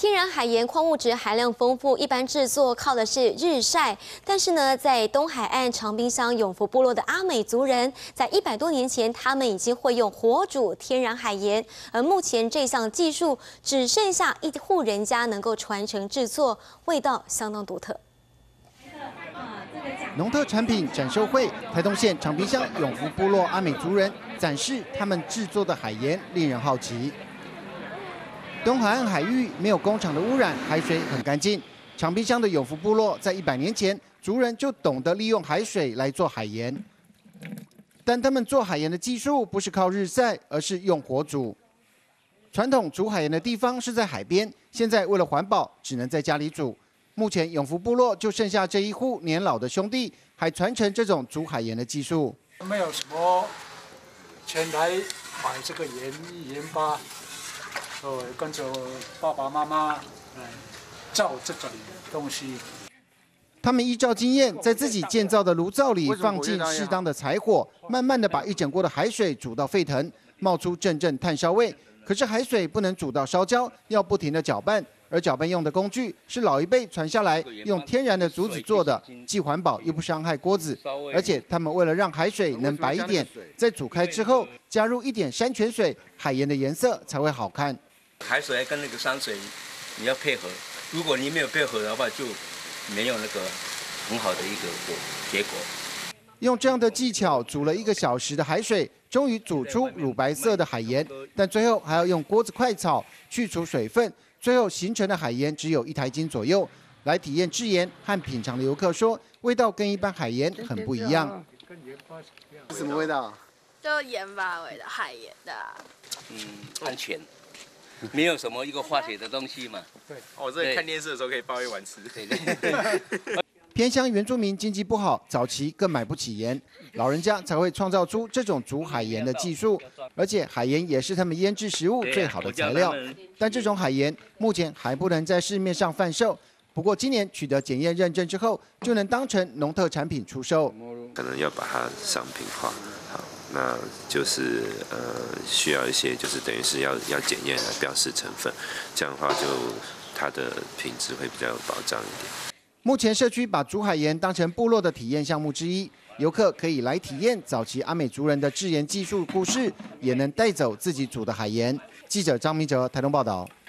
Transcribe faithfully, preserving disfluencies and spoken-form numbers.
天然海盐矿物质含量丰富，一般制作靠的是日晒。但是呢，在东海岸长滨乡永福部落的阿美族人，在一百多年前，他们已经会用火煮天然海盐，而目前这项技术只剩下一户人家能够传承制作，味道相当独特。 农特产品展售会，台东县长滨乡永福部落阿美族人展示他们制作的海盐，令人好奇。东海岸海域没有工厂的污染，海水很干净。长滨乡的永福部落在一百年前，族人就懂得利用海水来做海盐，但他们做海盐的技术不是靠日晒，而是用火煮。传统煮海盐的地方是在海边，现在为了环保，只能在家里煮。 目前永福部落就剩下这一户年老的兄弟，还传承这种煮海盐的技术。 没有什么钱来买这个盐盐巴，呃，跟着爸爸妈妈来造这种东西。 他们依照经验，在自己建造的炉灶里放进适当的柴火，慢慢的把一整锅的海水煮到沸腾，冒出阵阵炭烧味。可是海水不能煮到烧焦，要不停的搅拌。 而搅拌用的工具是老一辈传下来，用天然的竹子做的，既环保又不伤害锅子。而且他们为了让海水能白一点，在煮开之后加入一点山泉水，海盐的颜色才会好看。 海水跟那个山水你要配合，如果你没有配合的话，就没有那个很好的一个果结果。 用这样的技巧煮了一个小时的海水，终于煮出乳白色的海盐，但最后还要用锅子快炒去除水分。 最后形成的海盐只有一台斤左右。来体验制盐和品尝的游客说，味道跟一般海盐很不一样。 是什么味道？ 就盐巴味的海盐的。 嗯，安全，没有什么一个化学的东西嘛。 对，我在看电视的时候可以包一碗吃。 对对。 偏乡原住民经济不好，早期更买不起盐，老人家才会创造出这种煮海盐的技术。而且海盐也是他们腌制食物最好的材料。但这种海盐目前还不能在市面上贩售。不过今年取得检验认证之后，就能当成农特产品出售。 可能要把它商品化，好，那就是呃需要一些就是等于是要要检验来标示成分，这样的话就它的品质会比较有保障一点。 目前社区把煮海盐当成部落的体验项目之一，游客可以来体验早期阿美族人的制盐技术故事，也能带走自己煮的海盐。记者张明哲台东报道。